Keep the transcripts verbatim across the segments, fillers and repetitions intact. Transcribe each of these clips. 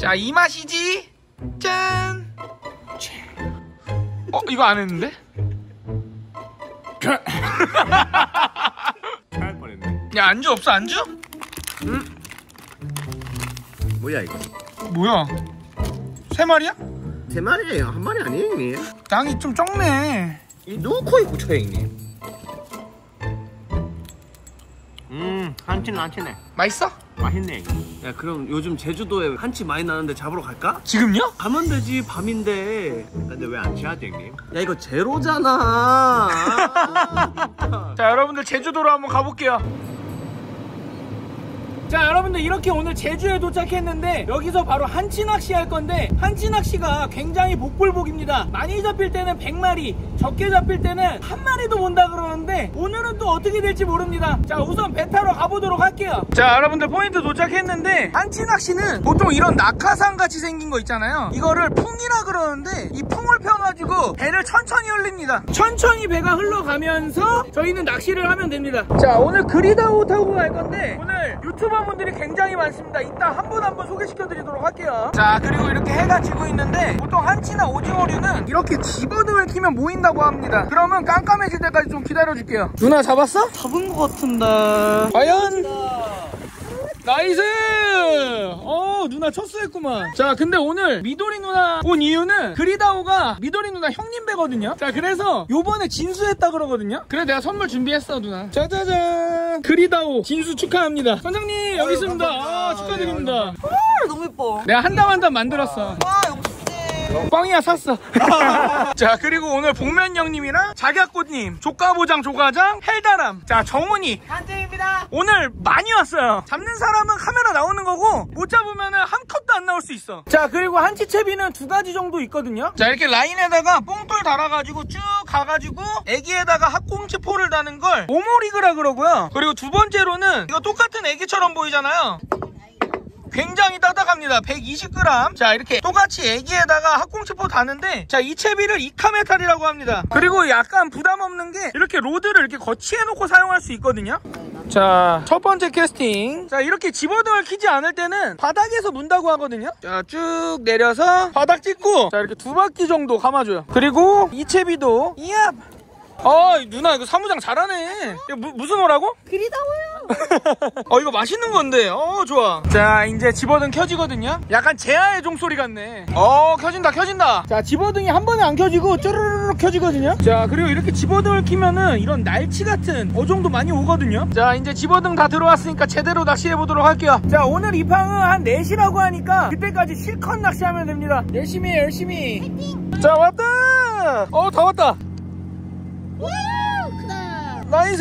자, 이 맛이지. 짠. 어, 이거 안 했는데? 할 뻔했네. 야, 안주 없어, 안주? 응? 뭐야 이거? 뭐야? 세 마리야? 세 마리예요. 한 마리 아니에요 형님? 양이 좀 적네. 이 누구 코에 묻혀요 형님? 음 한치는 한치네. 맛있어? 맛있네. 야 그럼 요즘 제주도에 한치 많이 나는데 잡으러 갈까? 지금요? 가면 되지. 밤인데. 근데 왜 안 취하지 형님? 야 이거 제로잖아. 자, 여러분들 제주도로 한번 가볼게요. 자, 여러분들 이렇게 오늘 제주에 도착했는데 여기서 바로 한치 낚시 할 건데, 한치 낚시가 굉장히 복불복입니다. 많이 잡힐 때는 백 마리, 적게 잡힐 때는 한 마리도 본다 그러는데 오늘은 또 어떻게 될지 모릅니다. 자, 우선 배 타러 가보도록 할게요. 자, 여러분들 포인트 도착했는데, 한치 낚시는 보통 이런 낙하산 같이 생긴 거 있잖아요. 이거를 풍이라 그러는데 이 풍을 펴가지고 배를 천천히 흘립니다. 천천히 배가 흘러가면서 저희는 낚시를 하면 됩니다. 자, 오늘 그리다오 타고 갈 건데 오늘 유튜버 분들이 굉장히 많습니다. 이따 한 분 한 분 소개시켜 드리도록 할게요. 자, 그리고 이렇게 해가 지고 있는데 보통 한치나 오징어류는 이렇게 집어등을 키면 모인다고 합니다. 그러면 깜깜해질 때까지 좀 기다려 줄게요. 누나 잡았어? 잡은 것 같은데. 과연? 나이스! 어, 누나 첫수했구만. 자, 근데 오늘 미도리 누나 온 이유는 그리다오가 미도리 누나 형님 배거든요. 자, 그래서 요번에 진수했다 그러거든요. 그래, 내가 선물 준비했어, 누나. 짜자잔! 그리다오 진수 축하합니다. 선장님, 여기 있습니다. 아, 축하드립니다. 아, 너무 예뻐. 내가 한 땀 한 땀 만들었어. 와, 역시. 뻥이야, 샀어. 자, 그리고 오늘 복면 형님이랑 작약꽃님, 조가보장 조가장, 헬다람, 자, 정훈이 한정입니다. 오늘 많이 왔어요. 잡는 사람은 카메라 나오는 거고 못 잡으면은 한 컷도 안 나올 수 있어. 자, 그리고 한치채비는 두 가지 정도 있거든요. 자, 이렇게 라인에다가 뽕돌 달아가지고 쭉 가가지고 애기에다가 합공치포를 다는 걸 오모리그라 그러고요. 그리고 두 번째로는 이거 똑같은 애기처럼 보이잖아요. 굉장히 딱딱합니다. 백이십 그램. 자, 이렇게 똑같이 애기에다가 합공치포 다는데, 자, 이 채비를 이카메탈이라고 합니다. 그리고 약간 부담 없는 게 이렇게 로드를 이렇게 거치해 놓고 사용할 수 있거든요. 자, 첫 번째 캐스팅. 자, 이렇게 집어등을 키지 않을 때는 바닥에서 문다고 하거든요. 자, 쭉 내려서 바닥 찍고, 자, 이렇게 두 바퀴 정도 감아줘요. 그리고 이 채비도 이압. 아, 누나 이거 사무장 잘하네. 이거 무, 무슨 어라고? 그리다오요. 어, 이거 맛있는 건데. 어, 좋아. 자, 이제 집어등 켜지거든요. 약간 제아의 종소리 같네. 어, 켜진다 켜진다. 자, 집어등이 한 번에 안 켜지고 쭈르르르 켜지거든요. 자, 그리고 이렇게 집어등을 키면은 이런 날치 같은 어종도 많이 오거든요. 자, 이제 집어등 다 들어왔으니까 제대로 낚시해보도록 할게요. 자, 오늘 입항은 한 네 시라고 하니까 그때까지 실컷 낚시하면 됩니다. 열심히 해, 열심히. 파이팅! 자, 왔다. 어, 다 왔다. 와, 크다. 나이스!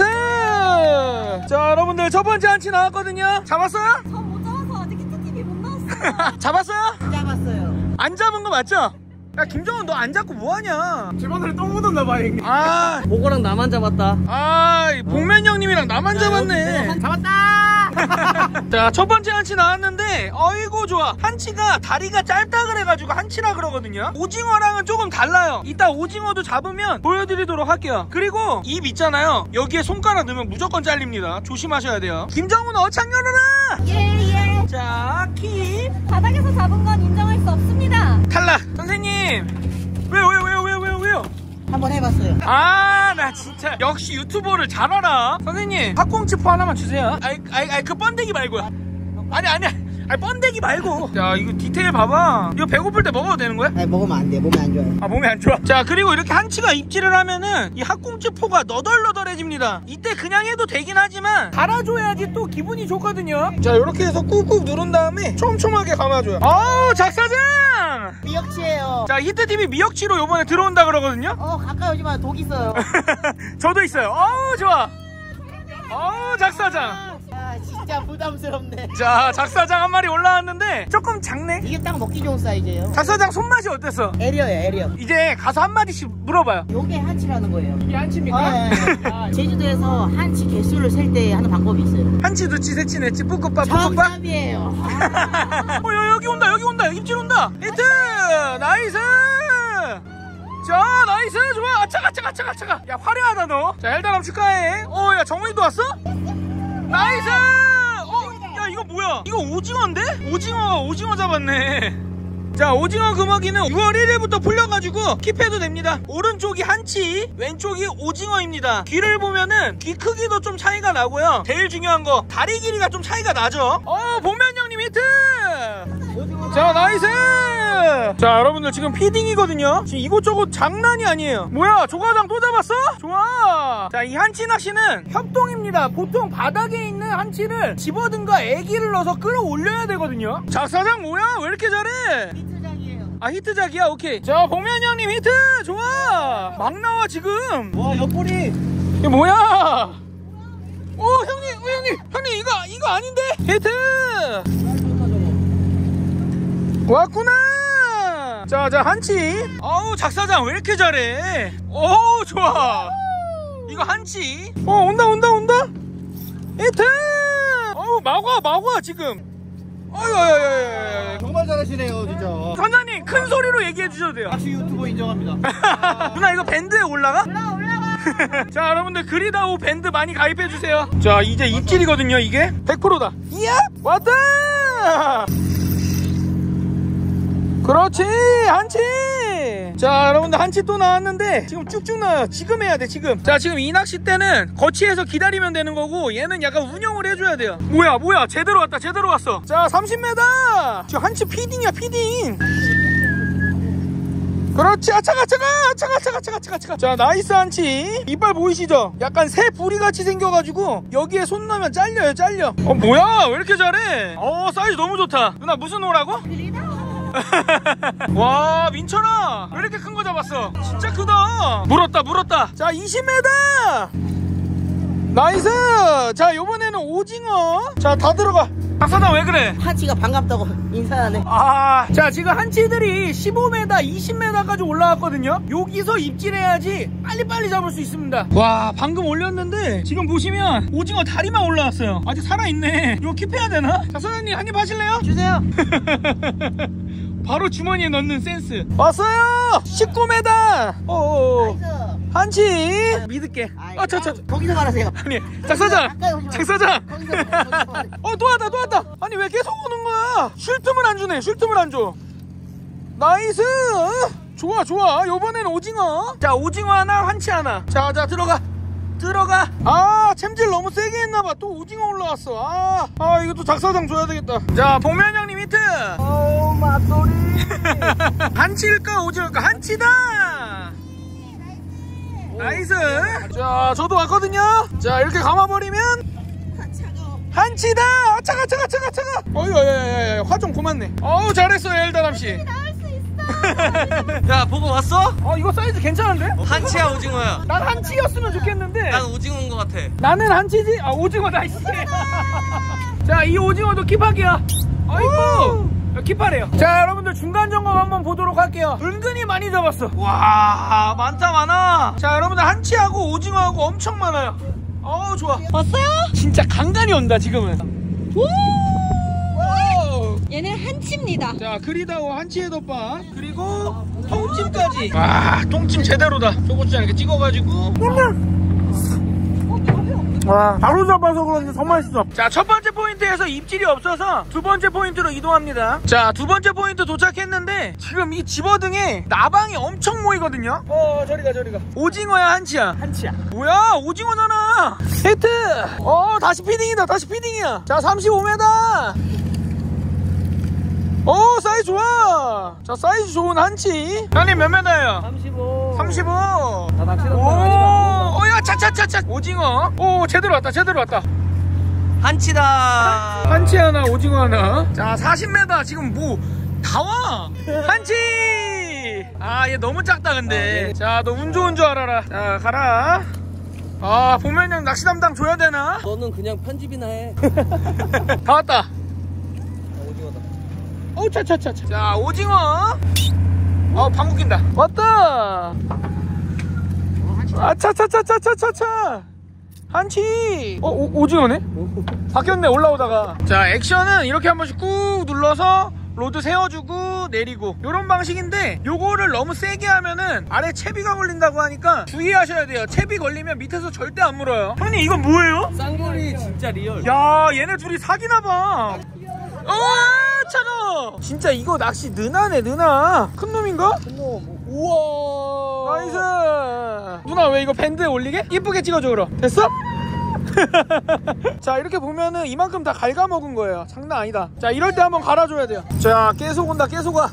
자, 여러분들 첫 번째 한치 나왔거든요. 잡았어요? 저 못 잡아서 아직 히트티비 못 나왔어요. 잡았어요? 잡았어요. 안 잡은 거 맞죠? 야, 김정은 너 안 잡고 뭐하냐? 집안에 똥 묻었나봐 형님. 아, 보고랑 나만 잡았다. 아, 복면 형님이랑 나만 잡았네. 잡았다. 자, 첫 번째 한치 나왔는데 어이구 좋아. 한치가 다리가 짧다 그래가지고 한치라 그러거든요. 오징어랑은 조금 달라요. 이따 오징어도 잡으면 보여드리도록 할게요. 그리고 입 있잖아요, 여기에 손가락 넣으면 무조건 잘립니다. 조심하셔야 돼요. 김정은 어창 열어라. 예예. 자, 킵. 바닥에서 잡은 건 인정할 수 없습니다. 탈락. 선생님, 왜요 왜요 왜요 왜요 왜요 왜요? 한번 해봤어요. 아, 나 진짜 역시 유튜버를 잘 알아. 선생님, 합공치포 하나만 주세요. 아이, 아이, 아이, 그 번데기 말고요. 아니, 아니, 아니, 번데기 말고. 야, 이거 디테일 봐봐. 이거 배고플 때 먹어도 되는 거야? 아니, 먹으면 안 돼. 몸에 안 좋아요. 아, 몸에 안 좋아. 자, 그리고 이렇게 한치가 입질을 하면은 이 합공치포가 너덜너덜해집니다. 이때 그냥 해도 되긴 하지만 달아줘야지 또 기분이 좋거든요. 자, 이렇게 해서 꾹꾹 누른 다음에 촘촘하게 감아줘요. 아우, 작사장! 미역치예요. 자, 히트티비 미역치로 요번에 들어온다 그러거든요. 어, 가까이 오지 마. 독 있어요. 저도 있어요. 어우, 좋아. 어우, 작사장. 아, 진짜 부담스럽네. 자, 작사장 한 마리 올라왔는데 조금 작네. 이게 딱 먹기 좋은 사이즈예요. 작사장 손맛이 어땠어? 에리어예요, 에리어. 이제 가서 한마디씩 물어봐요. 요게 한치라는 거예요. 이게 한치입니까? 아, 예, 예. 아, 제주도에서 한치 개수를 셀 때 하는 방법이 있어요. 한치, 두치, 세치, 네치, 뿌꾸빠, 뿌꾸빠. 정답이에요. 어, 야, 여기 온다, 여기 온다. 입질 온다. 히트! 나이스! 자, 나이스! 좋아. 아차가, 아차가, 아차가, 아차가. 야, 화려하다, 너. 자, 헬다람 축하해. 어, 야, 정훈이도 왔어? 나이스! 어, 야, 이거 이거 뭐야? 이거 오징어인데? 오징어가 오징어 잡았네. 자, 오징어 금어기는 유월 일일부터 풀려가지고 킵해도 됩니다. 오른쪽이 한치, 왼쪽이 오징어입니다. 귀를 보면은 귀 크기도 좀 차이가 나고요. 제일 중요한 거 다리 길이가 좀 차이가 나죠. 어, 복면 형님 히트. 자, 나이스. 자, 여러분들 지금 피딩이거든요. 지금 이곳저곳 장난이 아니에요. 뭐야, 조과장 또 잡았어? 좋아. 자, 이 한치 낚시는 협동입니다. 보통 바닥에 있는 한치를 집어든가 애기를 넣어서 끌어올려야 되거든요. 작사장 뭐야? 왜 이렇게 잘해? 히트작이에요. 아, 히트작이야? 오케이. 자, 복면 형님 히트. 좋아. 막 나와 지금. 와, 옆구리. 이게 뭐야? 오, 형님, 어, 형님, 형님 이거 이거 아닌데? 히트. 왔구나. 자, 자, 한치. 어우, 작사장 왜 이렇게 잘해? 어우, 좋아. 이거 한치. 어, 온다, 온다, 온다. 히트. 어우, 막와, 막와 지금. 어휴, 어휴, 정말 잘하시네요, 진짜. 선장님, 큰 소리로 얘기해 주셔도 돼요. 낚시 유튜버 인정합니다. 누나, 이거 밴드에 올라가? 올라가 올라가. 자, 여러분들 그리다오 밴드 많이 가입해 주세요. 자, 이제 입질이거든요. 이게 백 퍼센트다. 이야, 왔다. 그렇지, 한치. 자, 여러분들 한치 또 나왔는데 지금 쭉쭉 나와요. 지금 해야 돼, 지금. 자, 지금 이 낚싯대는 거치해서 기다리면 되는 거고 얘는 약간 운영을 해줘야 돼요. 뭐야, 뭐야, 제대로 왔다, 제대로 왔어. 자, 삼십 미터. 지금 한치 피딩이야, 피딩. 그렇지. 아차가 아차가 아차가 아차가 아차가 아차가 아차가. 자, 나이스 한치. 이빨 보이시죠? 약간 새 부리 같이 생겨가지고 여기에 손 넣으면 잘려요, 잘려. 어, 뭐야, 왜 이렇게 잘해? 어, 사이즈 너무 좋다. 누나 무슨 호라고? 와, 민철아, 왜 이렇게 큰 거 잡았어? 진짜 크다. 물었다, 물었다. 자, 이십 미터. 나이스. 자, 요번에는 오징어. 자, 다 들어가. 박사장 왜 그래? 한치가 반갑다고 인사하네. 아, 자, 지금 한치들이 십오 미터, 이십 미터까지 올라왔거든요. 여기서 입질해야지 빨리빨리 잡을 수 있습니다. 와, 방금 올렸는데 지금 보시면 오징어 다리만 올라왔어요. 아직 살아있네. 이거 킵해야 되나? 자, 선생님 한입 하실래요? 주세요. 바로 주머니에 넣는 센스. 왔어요. 십구 미터. 어어. 한치. 믿을게. 아, 저, 저, 저. 거기서 말하세요. 아니, 작사장. 작사장. 거기서 말하세요. 어, 또 왔다, 또 왔다. 아니, 왜 계속 오는 거야? 쉴 틈을 안 주네, 쉴 틈을 안 줘. 나이스. 좋아, 좋아. 요번에는 오징어. 자, 오징어 하나, 한치 하나. 자, 자, 들어가. 들어가. 아, 챔질 너무 세게 했나봐. 또 오징어 올라왔어. 아, 아, 이거 또 작사장 줘야 되겠다. 자, 복면 형님 히트. 어우, 맛소리. 한치일까 오징어일까? 한치다. 나이스. 자, 저도 왔거든요. 자, 이렇게 감아버리면 한치다. 차가 차가 차가 차가. 어휴, 야야야야, 화 좀 고맙네. 어우, 잘했어요, 엘다람씨. 야, 보고 왔어? 어, 이거 사이즈 괜찮은데? 한치야, 오징어야? 난 한치였으면 좋겠는데. 난 오징어인 것 같아. 나는 한치지? 아, 오징어 나이스. 자, 이 오징어도 킵하기야. 아이고, 킵하래요. 자, 여러분들 중간 점검 한번 보도록 할게요. 은근히 많이 잡았어. 와, 많다 많아. 자, 여러분들 한치하고 오징어하고 엄청 많아요. 어우, 좋아. 왔어요? 진짜 간간히 온다 지금은. 오! 오! 얘는 한치입니다. 자, 그리다오 한치의 덮밥 그리고 통찜까지. 와, 통찜 제대로다. 초고추장 이렇게 찍어가지고. 와, 바로 잡아서 그런지 더 맛있어. 자, 첫 번째 포인트에서 입질이 없어서 두 번째 포인트로 이동합니다. 자, 두 번째 포인트 도착했는데 지금 이 집어등에 나방이 엄청 모이거든요. 어, 저리가 저리가. 오징어야 한치야? 한치야. 뭐야, 오징어잖아. 히트. 어, 다시 피딩이다, 다시 피딩이야. 자, 삼십오 미터. 오, 사이즈 좋아. 자, 사이즈 좋은 한치. 형님 몇 미터예요? 삼십오. 삼십오. 나 낚시 오, 어, 야, 차차차차. 오징어. 오, 제대로 왔다, 제대로 왔다. 한치다. 한치 하나, 오징어 하나. 자, 사십 미터. 지금 뭐 다 와. 한치. 아, 얘 너무 작다 근데. 자, 너 운 좋은 줄 알아라. 자, 가라. 아, 보면 형 낚시 담당 줘야 되나? 너는 그냥 편집이나 해. 다 왔다. 오징어다. 오, 차차차차. 자, 오징어. 어, 방구 낀다. 왔다. 아, 차차차차차차차. 한치. 어, 오, 오징어네? 바뀌었네, 올라오다가. 자, 액션은 이렇게 한 번씩 꾹 눌러서 로드 세워주고 내리고 요런 방식인데, 요거를 너무 세게 하면은 아래 채비가 걸린다고 하니까 주의하셔야 돼요. 채비 걸리면 밑에서 절대 안 물어요. 형님 이건 뭐예요? 쌍거리 진짜 리얼. 야, 얘네 둘이 사귀나봐. 어, 차가워. 진짜 이거 낚시 느나네, 느나. 큰 놈인가? 큰 놈. 우와. 나이스. 누나 왜 이거 밴드에 올리게? 이쁘게 찍어줘 그럼. 됐어? 자, 이렇게 보면은 이만큼 다 갉아먹은 거예요. 장난 아니다. 자, 이럴 때 한번 갈아줘야 돼요. 자, 계속 온다, 계속 와.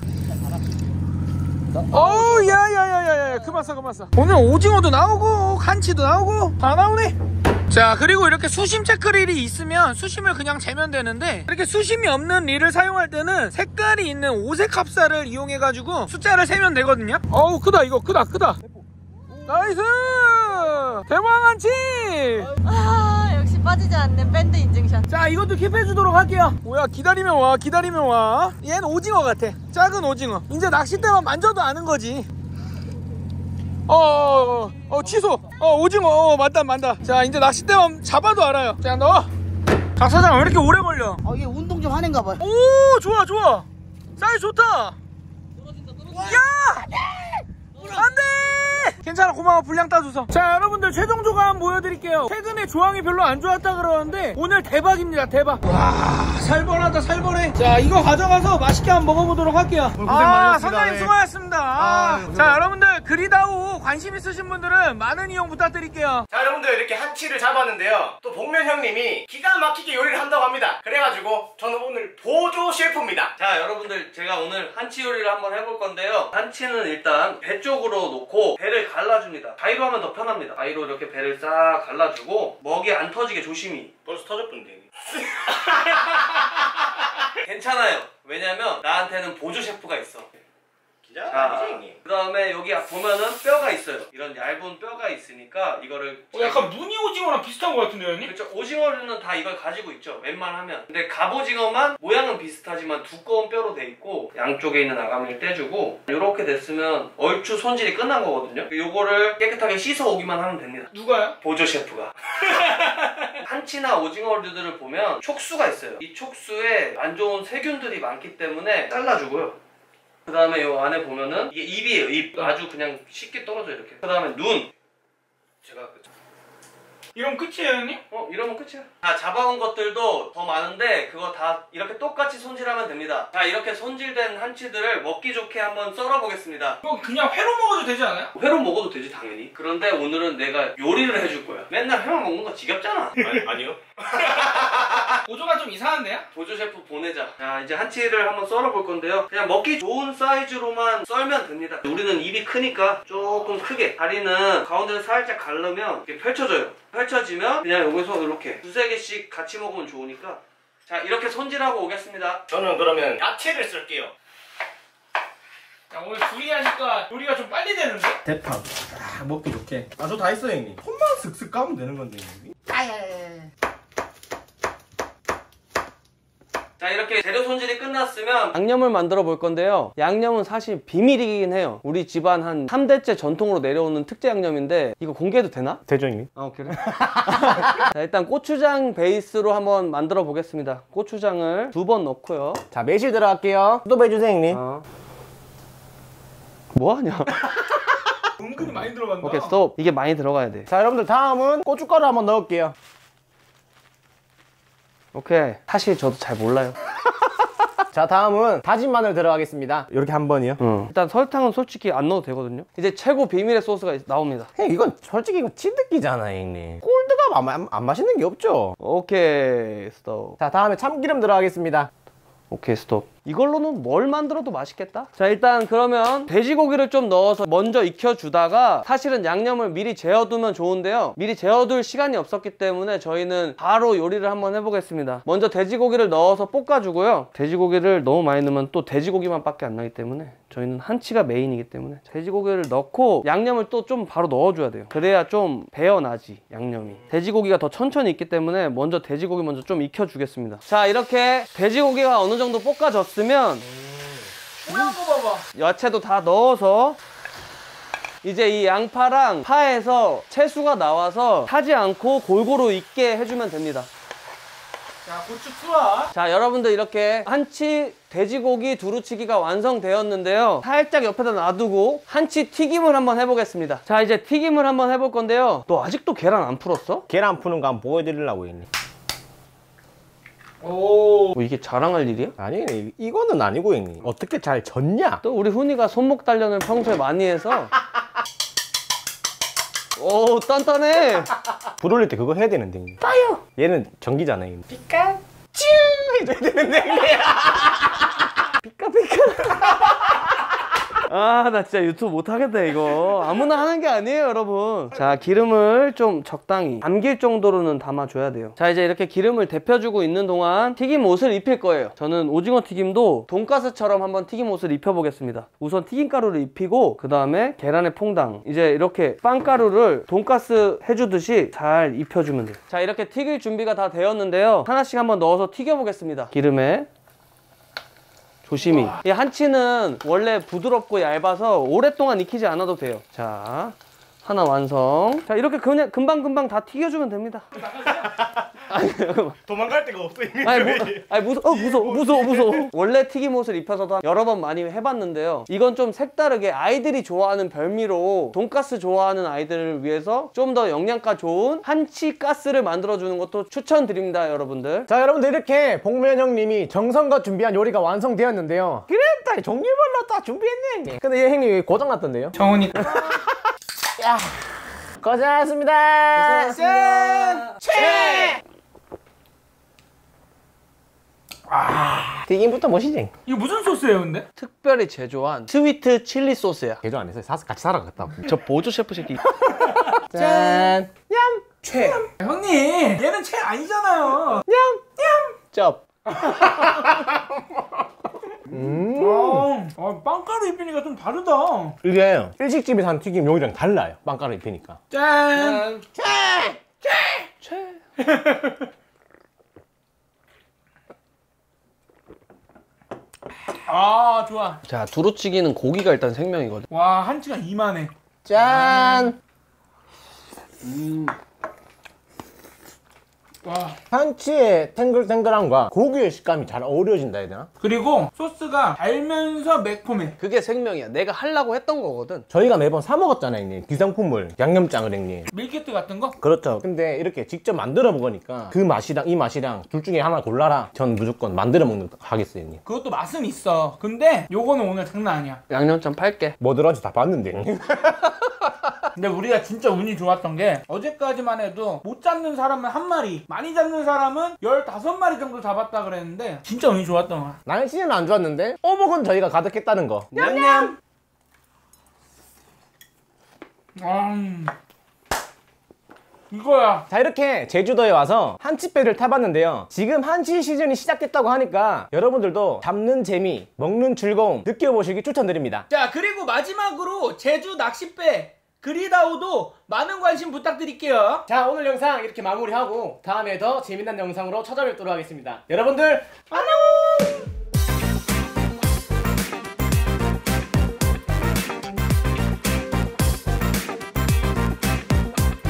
어우, 야야야야야, 그만 써 그만 써. 오늘 오징어도 나오고 한치도 나오고 다 나오네. 자, 그리고 이렇게 수심 체크릴이 있으면 수심을 그냥 재면 되는데, 이렇게 수심이 없는 릴을 사용할 때는 색깔이 있는 오색 합사를 이용해 가지고 숫자를 세면 되거든요. 어우, 크다. 이거 크다 크다. 나이스. 대왕한치. 아, 역시 빠지지 않는 밴드 인증샷. 자, 이것도 킵해 주도록 할게요. 뭐야, 기다리면 와 기다리면 와. 얘는 오징어 같아. 작은 오징어. 이제 낚싯대만 만져도 아는 거지. 어, 어, 어, 취소. 어, 오징어. 어, 맞다, 맞다. 자, 이제 낚싯대만 잡아도 알아요. 자, 넣어. 박 사장 왜 이렇게 오래 걸려? 어, 이게 운동 좀 하는가 봐요. 오, 좋아, 좋아. 사이즈 좋다. 떨어진다, 떨어진다. 야! 안 돼! 괜찮아, 고마워. 분량 따줘서. 자, 여러분들 최종 조감 보여드릴게요. 최근에 조항이 별로 안 좋았다 그러는데 오늘 대박입니다. 대박. 와, 살벌하다, 살벌해. 자, 이거 가져가서 맛있게 한번 먹어보도록 할게요. 고생 아, 많으셨습니다. 선장님 네. 수고하셨습니다. 아, 네, 자, 여러분들 그리다오 관심 있으신 분들은 많은 이용 부탁드릴게요. 자, 여러분들 이렇게 한치를 잡았는데요. 또 복면 형님이 기가 막히게 요리를 한다고 합니다. 그래가지고 저는 오늘 보조 셰프입니다. 자, 여러분들 제가 오늘 한치 요리를 한번 해볼 건데요. 한치는 일단 배 쪽으로 놓고 배를 갈라줍니다. 가위로 하면 더 편합니다. 가위로 이렇게 배를 싹 갈라주고 먹이 안 터지게 조심히. 벌써 터졌던데. 괜찮아요. 왜냐면 나한테는 보조 셰프가 있어. 기자 자, 아니지 형님? 그 다음에 여기 보면은 뼈가 있어요. 이런 얇은 뼈가 있으니까 이거를 어, 약간 무늬 오징어랑 비슷한 것 같은데요, 형님? 그렇죠. 오징어류는 다 이걸 가지고 있죠. 웬만하면. 근데 갑오징어만 모양은 비슷하지만 두꺼운 뼈로 돼 있고 양쪽에 있는 아가미를 떼주고 이렇게 됐으면 얼추 손질이 끝난 거거든요. 요거를 깨끗하게 씻어 오기만 하면 됩니다. 누가요? 보조 셰프가. 한치나 오징어류들을 보면 촉수가 있어요. 이 촉수에 안 좋은 세균들이 많기 때문에 잘라주고요. 그 다음에 요 안에 보면은 이게 입이에요. 입. 아주 그냥 쉽게 떨어져 이렇게. 그 다음에 눈. 제가 그 이런 끝이에요, 형님? 어, 이러면 끝이야. 자, 잡아온 것들도 더 많은데 그거 다 이렇게 똑같이 손질하면 됩니다. 자, 이렇게 손질된 한치들을 먹기 좋게 한번 썰어 보겠습니다. 이거 그냥 회로 먹어도 되지 않아요? 회로 먹어도 되지 당연히. 그런데 오늘은 내가 요리를 해줄 거야. 맨날 회만 먹는 거 지겹잖아. 아니, 아니요. 보조가 좀 이상한데요? 보조 셰프 보내자. 자, 이제 한치를 한번 썰어 볼 건데요. 그냥 먹기 좋은 사이즈로만 썰면 됩니다. 우리는 입이 크니까 조금 크게. 다리는 가운데를 살짝 가르면 이렇게 펼쳐져요. 펼쳐지면 그냥 여기서 이렇게 두세 개씩 같이 먹으면 좋으니까. 자, 이렇게 손질하고 오겠습니다. 저는 그러면 야채를 쓸게요. 야, 오늘 둘이 하니까 요리가 좀 빨리 되는데? 대파. 아, 먹기 좋게. 아, 저 다 했어요 형님. 손만 슥슥 까면 되는 건데 형님. 자, 이렇게 재료 손질이 끝났으면 양념을 만들어 볼 건데요. 양념은 사실 비밀이긴 해요. 우리 집안 한 삼 대째 전통으로 내려오는 특제 양념인데 이거 공개해도 되나? 되죠 형님? 어, 그래? 자, 일단 고추장 베이스로 한번 만들어 보겠습니다. 고추장을 두 번 넣고요. 자, 매실 들어갈게요. 또 빼주세요 형님. 어. 뭐하냐? 은근히 많이 들어간다. 오케이, 스톱. 이게 많이 들어가야 돼. 자, 여러분들 다음은 고춧가루 한번 넣을게요. 오케이. 사실 저도 잘 몰라요. 자, 다음은 다진 마늘 들어가겠습니다. 이렇게 한 번이요. 어. 일단 설탕은 솔직히 안 넣어도 되거든요. 이제 최고 비밀의 소스가 나옵니다. 형, 이건 솔직히 이거 찐득기잖아 형님. 꼴드가 안, 안, 안 맛있는 게 없죠. 오케이, 스톱. 자, 다음에 참기름 들어가겠습니다. 오케이, 스톱. 이걸로는 뭘 만들어도 맛있겠다. 자, 일단 그러면 돼지고기를 좀 넣어서 먼저 익혀주다가 사실은 양념을 미리 재워두면 좋은데요. 미리 재워둘 시간이 없었기 때문에 저희는 바로 요리를 한번 해보겠습니다. 먼저 돼지고기를 넣어서 볶아주고요. 돼지고기를 너무 많이 넣으면 또 돼지고기만 밖에 안 나기 때문에 저희는 한치가 메인이기 때문에 돼지고기를 넣고 양념을 또 좀 바로 넣어줘야 돼요. 그래야 좀 배어나지, 양념이. 돼지고기가 더 천천히 익기 때문에 먼저 돼지고기 먼저 좀 익혀주겠습니다. 자, 이렇게 돼지고기가 어느 정도 볶아졌으면 중요한 거 봐봐. 야채도 다 넣어서 이제 이 양파랑 파에서 채수가 나와서 타지 않고 골고루 익게 해주면 됩니다. 자, 고추 투하. 자, 여러분들 이렇게 한치 돼지고기 두루치기가 완성되었는데요. 살짝 옆에다 놔두고 한치 튀김을 한번 해보겠습니다. 자, 이제 튀김을 한번 해볼 건데요. 너 아직도 계란 안 풀었어? 계란 푸는 거 한번 보여드리려고 했니? 오. 뭐 이게 자랑할 일이야? 아니 이- 이거는 아니고 형님. 어떻게 잘 졌냐? 또 우리 훈이가 손목 단련을 평소에 많이 해서 오, 단단해. 불 올릴 때 그거 해야 되는데 형님. 따요. 얘는 전기잖아요 형님. 피카. 쭈 해줘야 되는데 형님. 피카피카. 아, 나 진짜 유튜브 못하겠다 이거. 아무나 하는 게 아니에요 여러분. 자, 기름을 좀 적당히 담길 정도로는 담아줘야 돼요. 자, 이제 이렇게 기름을 데펴주고 있는 동안 튀김 옷을 입힐 거예요. 저는 오징어 튀김도 돈가스처럼 한번 튀김 옷을 입혀보겠습니다. 우선 튀김가루를 입히고 그 다음에 계란의 퐁당, 이제 이렇게 빵가루를 돈가스 해주듯이 잘 입혀주면 돼요. 자, 이렇게 튀길 준비가 다 되었는데요. 하나씩 한번 넣어서 튀겨보겠습니다. 기름에 조심히. 이 한치는 원래 부드럽고 얇아서 오랫동안 익히지 않아도 돼요. 자, 하나 완성. 자, 이렇게 그냥 금방금방 다 튀겨주면 됩니다. 아니, 도망갈 데가 없어 형님. 아니, 무, 아니 무서, 어, 무서워, 무서워, 무서워. 원래 튀김옷을 입혀서도 여러 번 많이 해봤는데요. 이건 좀 색다르게 아이들이 좋아하는 별미로 돈가스 좋아하는 아이들을 위해서 좀 더 영양가 좋은 한치 가스를 만들어주는 것도 추천드립니다, 여러분들. 자 여러분들 이렇게 복면 형님이 정성껏 준비한 요리가 완성되었는데요. 그랬다 종류별로 다 준비했네. 근데 얘 형님 고장났던데요? 정훈이. 야 고생하셨습니다. 짠! 최! 아 튀김부터 멋이지. 이거 무슨 소스예요, 근데? 특별히 제조한 스위트 칠리 소스야. 개조 안 해서 사서 같이 사러 갔다. 저 보조 셰프 새끼. 짠. 최. 형님, 얘는 최 아니잖아요. 쩝. 음. 어, 어, 빵가루 입히니까 좀 다르다. 이게 일식집에서 한 튀김 요리랑 달라요. 빵가루 입히니까. 짠. 아, 좋아. 자, 두루치기는 고기가 일단 생명이거든. 와, 한치가 이만해. 짠. 음. 와. 한치의 탱글탱글함과 고기의 식감이 잘 어우러진다 해야 되나? 그리고 소스가 달면서 매콤해. 그게 생명이야. 내가 하려고 했던 거거든. 저희가 매번 사 먹었잖아요 형님. 기성품을 양념장을 형님. 밀키트 같은 거? 그렇죠. 근데 이렇게 직접 만들어 먹으니까 그 맛이랑 이 맛이랑 둘 중에 하나 골라라. 전 무조건 만들어 먹는 거 하겠어요 형님. 그것도 맛은 있어. 근데 요거는 오늘 장난 아니야. 양념장 팔게. 뭐 들어간지 다 봤는데 형님. 근데 우리가 진짜 운이 좋았던 게 어제까지만 해도 못 잡는 사람은 한 마리, 많이 잡는 사람은 열다섯 마리 정도 잡았다 그랬는데 진짜 운이 좋았던 거야. 날씨는 안 좋았는데 오복은 저희가 가득했다는 거. 냠냠! 음, 이거야. 자 이렇게 제주도에 와서 한치배를 타봤는데요. 지금 한치 시즌이 시작됐다고 하니까 여러분들도 잡는 재미, 먹는 즐거움 느껴보시기 추천드립니다. 자, 그리고 마지막으로 제주 낚싯배 그리다오도 많은 관심 부탁드릴게요. 자 오늘 영상 이렇게 마무리하고 다음에 더 재미난 영상으로 찾아뵙도록 하겠습니다. 여러분들 안녕!